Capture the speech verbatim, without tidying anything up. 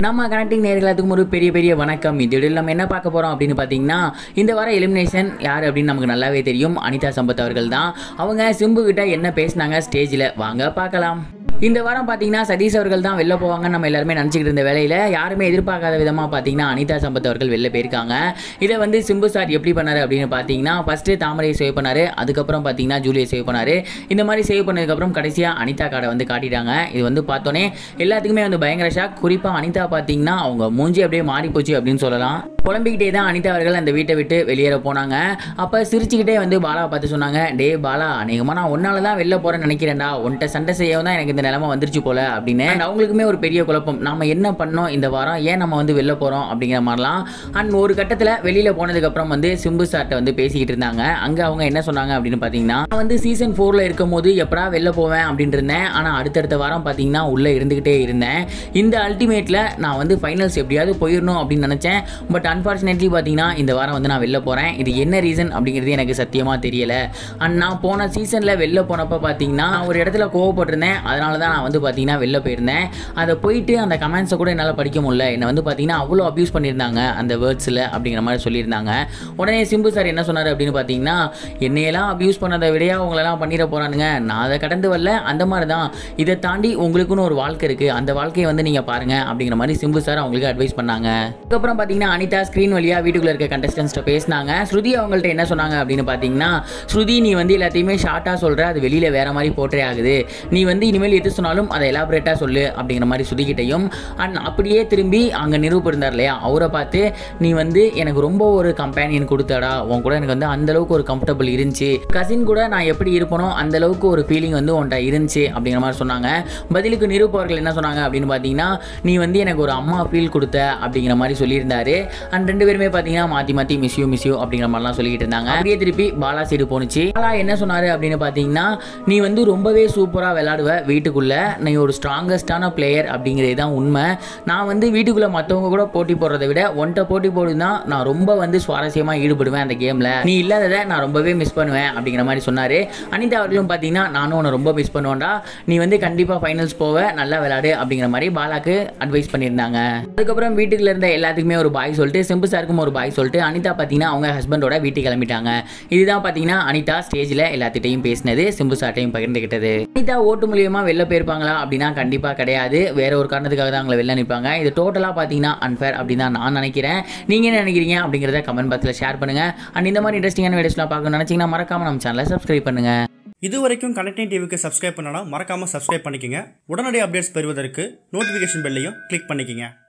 நம்ம கனெக்டிங் நேயர்களுக்கும் ஒரு பெரிய பெரிய வணக்கம். இந்த வீடியோவில் நம்ம என்ன பார்க்க போகிறோம் அப்படின்னு பார்த்தீங்கன்னா, இந்த வார எலிமினேஷன் யார் அப்படின்னு நமக்கு நல்லாவே தெரியும். அனிதா சம்பத் அவர்கள் தான். அவங்க சிம்பு கிட்ட என்ன பேசினாங்க ஸ்டேஜில், வாங்க பார்க்கலாம். இந்த வாரம் பார்த்தீங்கன்னா சதீஷ் அவர்கள் தான் வெளில போவாங்கன்னு நம்ம எல்லாருமே நினச்சிக்கிட்டு இருந்த வேலையில் யாருமே எதிர்பார்க்காத விதமாக பார்த்தீங்கன்னா அனிதா சம்பத் அவர்கள் வெளில போயிருக்காங்க. இதை வந்து சிம்பு சார் எப்படி பண்ணார் அப்படின்னு பார்த்தீங்கன்னா, ஃபஸ்ட்டு தாமரையை சேவ் பண்ணார், அதுக்கப்புறம் பார்த்தீங்கன்னா ஜூலியை சேவ் பண்ணார். இந்த மாதிரி சேவ் பண்ணதுக்கப்புறம் கடைசியாக அனிதா கார்டை வந்து காட்டிட்டாங்க. இது வந்து பார்த்தோன்னே எல்லாத்துக்குமே வந்து பயங்கர ஷாக். குறிப்பாக அனிதா பார்த்தீங்கன்னா அவங்க மூஞ்சி அப்படியே மாறி போச்சு அப்படின்னு சொல்லலாம். புலம்பிக்கிட்டே தான் அனிதா அவர்கள் அந்த வீட்டை விட்டு வெளியேற போனாங்க. அப்போ சிரிச்சுக்கிட்டே வந்து பாலாவை பார்த்து சொன்னாங்க, டே பாலா, அநேகமாக நான் ஒன்னால தான் வெளில போகிறேன்னு நினைக்கிறேன்டா, ஒன்ட்ட சண்டை செய்யவும் தான் எனக்கு இந்த நிலைமை வந்துருச்சு போல அப்படின்னு. அண்ட் அவங்களுக்குமே ஒரு பெரிய குழப்பம், நம்ம என்ன பண்ணோம் இந்த வாரம், ஏன் நம்ம வந்து வெளில போகிறோம் அப்படிங்கிற மாதிரிலாம். அண்ட் ஒரு கட்டத்தில் வெளியில் போனதுக்கப்புறம் வந்து சிம்பு சார்ட்ட வந்து பேசிக்கிட்டு இருந்தாங்க. அங்கே அவங்க என்ன சொன்னாங்க அப்படின்னு பார்த்தீங்கன்னா, நான் வந்து சீசன் ஃபோரில் இருக்கும் போது எப்படா வெளில போவேன் அப்படின்னு இருந்தேன். ஆனால் அடுத்தடுத்த வாரம் பார்த்தீங்கன்னா உள்ளே இருந்துக்கிட்டே இருந்தேன். இந்த அல்டிமேட்டில் நான் வந்து ஃபைனல்ஸ் எப்படியாவது போயிடணும் அப்படின்னு நினச்சேன். பட் அன்ஃபார்ச்சுனேட்லி பார்த்தீங்கன்னா இந்த வாரம் வந்து நான் வெளில போகிறேன். இது என்ன ரீசன் அப்படிங்கிறது எனக்கு சத்தியமாக தெரியலை. அண்ட் நான் போன சீசனில் வெளில போனப்போ பார்த்தீங்கன்னா ஒரு இடத்துல கோவப்பட்டிருந்தேன். அதனால தான் நான் வந்து பார்த்தீங்கன்னா வெளில போயிருந்தேன். அதை போயிட்டு அந்த கமெண்ட்ஸை கூட என்னால் படிக்க முடியல. என்னை வந்து பார்த்தீங்கன்னா அவ்வளோ அப்யூஸ் பண்ணியிருந்தாங்க அந்த வேர்ட்ஸில் அப்படிங்கிற மாதிரி சொல்லியிருந்தாங்க. உடனே சிம்பு சார் என்ன சொன்னார் அப்படின்னு பார்த்தீங்கன்னா, என்னையெல்லாம் அப்யூஸ் பண்ணதை விடையா அவங்களெல்லாம் பண்ணிட போகிறானுங்க, நான் அதை கடந்து வரல, அந்த மாதிரி தான். இதை தாண்டி உங்களுக்குன்னு ஒரு வாழ்க்கை இருக்குது, அந்த வாழ்க்கையை வந்து நீங்கள் பாருங்கள் அப்படிங்கிற மாதிரி சிம்பு சார் அவங்களுக்கு அட்வைஸ் பண்ணாங்க. அதுக்கப்புறம் பார்த்தீங்கன்னா அனிதா ஸ்க்ரீன் வழியாக வீட்டுக்குள்ளே இருக்க கண்டஸ்டன்ஸ்ட்டை பேசினாங்க. ஸ்ருதி அவங்கள்ட்ட என்ன சொன்னாங்க அப்படின்னு பார்த்தீங்கன்னா, ஸ்ருதி நீ வந்து எல்லாத்தையுமே ஷார்ட்டாக சொல்கிற, அது வெளியில் வேறு மாதிரி போர்ட்ரே ஆகுது, நீ வந்து இனிமேல் எது சொன்னாலும் அதை எலாபரேட்டாக சொல்லு அப்படிங்கிற மாதிரி ஸ்ருதிக்கிட்டையும். அண்ட் அப்படியே திரும்பி அங்கே நிரூப் இருந்தார் இல்லையா, அவரை பார்த்து நீ வந்து எனக்கு ரொம்ப ஒரு கம்பேனியன் கொடுத்தாடா, உன் கூட எனக்கு வந்து அந்தளவுக்கு ஒரு கம்ஃபர்டபுள் இருந்துச்சு, கசின் கூட நான் எப்படி இருப்பனோ அந்தளவுக்கு ஒரு ஃபீலிங் வந்து உன்ட்ட இருந்துச்சு அப்படிங்கிற மாதிரி சொன்னாங்க. பதிலுக்கு நிரூப் அவர்கள் என்ன சொன்னாங்க அப்படின்னு பார்த்தீங்கன்னா, நீ வந்து எனக்கு ஒரு அம்மா ஃபீல் கொடுத்த அப்படிங்கிற மாதிரி சொல்லியிருந்தாரு. அண்ட் ரெண்டு பேருமே பார்த்தீங்கன்னா மாற்றி மாற்றி மிஸ் யூ மிஸ் யூ அப்படிங்கிற மாதிரிலாம் சொல்லிக்கிட்டு இருந்தாங்க. அப்படியே திருப்பி பாலா சைடு போணுச்சு. பாலா என்ன சொன்னார் அப்படின்னு பார்த்தீங்கன்னா, நீ வந்து ரொம்பவே சூப்பராக விளையாடுவ வீட்டுக்குள்ளே, நீ ஒரு ஸ்ட்ராங்கஸ்டான பிளேயர் அப்படிங்கிறது தான் உண்மை. நான் வந்து வீட்டுக்குள்ளே மற்றவங்க கூட போட்டி போடுறதை விட ஒன்ட்ட போட்டி போடுனா நான் ரொம்ப வந்து சுவாரஸ்யமாக ஈடுபடுவேன் அந்த கேமில், நீ இல்லாததை நான் ரொம்பவே மிஸ் பண்ணுவேன் அப்படிங்கிற மாதிரி சொன்னார். அனிதா அவர்களும் பார்த்தீங்கன்னா நானும் உன்னை ரொம்ப மிஸ் பண்ணுவேன்டா, நீ வந்து கண்டிப்பாக ஃபைனல்ஸ் போவ, நல்லா விளையாடு அப்படிங்கிற மாதிரி பாலாக்கு அட்வைஸ் பண்ணியிருந்தாங்க. அதுக்கப்புறம் வீட்டுக்குள்ள இருந்த எல்லாத்துக்குமே ஒரு பாய் சொல்லிட்டு சிம்பு சாருக்கும் ஒரு பாய் சொல்லிட்டு அனிதா பார்த்தீங்கன்னா அவங்க ஹஸ்பண்டோட வீட்டுக்கு கிளம்பிட்டாங்க. இதுதான் பார்த்தீங்கன்னா அனிதா ஸ்டேஜில் எல்லாத்திட்டையும் பேசினது, சிம்பு சார்ட்டையும் பகிர்ந்துக்கிட்டது. அனிதா ஓட்டு மூலியமாக வெளில போயிருப்பாங்களா அப்படின்னா கண்டிப்பாக கிடையாது, வேற ஒரு காரணத்துக்காக தான் அவங்களை வெளில நிற்பாங்க. இது டோட்டலாக பார்த்தீங்கன்னா அன்ஃபேர் அப்படின்னு தான் நான் நினைக்கிறேன். நீங்கள் என்ன நினைக்கிறீங்க அப்படிங்கிறத கமெண்ட் பாக்ஸில் ஷேர் பண்ணுங்கள். அண்ட் இந்த மாதிரி இன்ட்ரெஸ்டிங்கான வீடியோஸ்லாம் பார்க்கணும்னு நினச்சிங்கன்னா மறக்காம நம்ம சேனலை சப்ஸ்கிரைப் பண்ணுங்கள். இது வரைக்கும் கனெக்டிங் டிவிக்கு சப்ஸ்கிரைப் பண்ணனா மறக்காமல் சப்ஸ்கிரைப் பண்ணிக்கங்க. உடனடி அப்டேட்ஸ் பெறுவதற்கு நோட்டிஃபிகேஷன் பெல்லையும் கிளிக் பண்ணிக்கங்க.